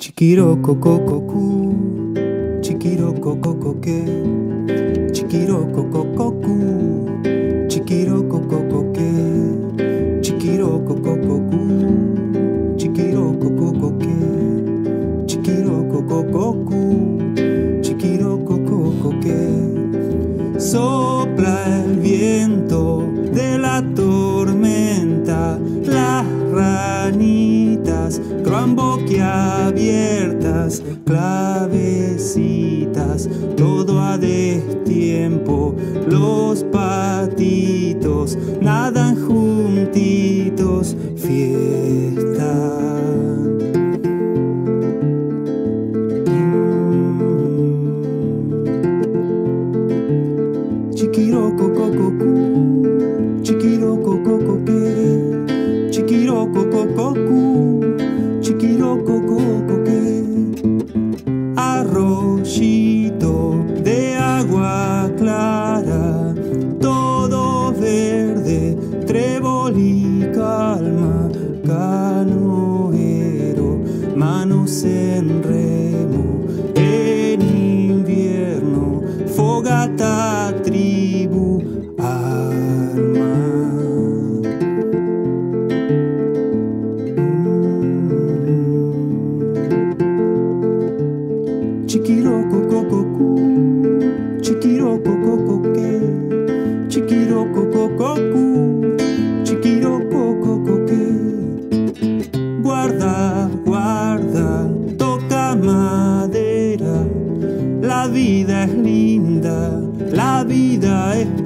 Chiquirococococu, chiquirocococoque, chiquirococococu, chiquirocococoque, chiquirococococu, chiquirocococoque, chiquirococococu, chiquirocococoque. Sopla el viento de la tormenta, las ranitas croan boquiabiertas, clavecitas, todo a destiempo. Los patitos nadan juntitos, fiesta. Chiquirococococu, chiquirocococoque, chiquirococococu, chiquirocococoque. Arroyito de agua clara, todo verde, trébol y calma, canoero, manos en remo, en invierno, fogata, tribu, arma. Chiquirococococu, chiquirocococoque, chiquirococococu, chiquirocococoque. Guarda, guarda, toca madera. La vida es linda, la vida es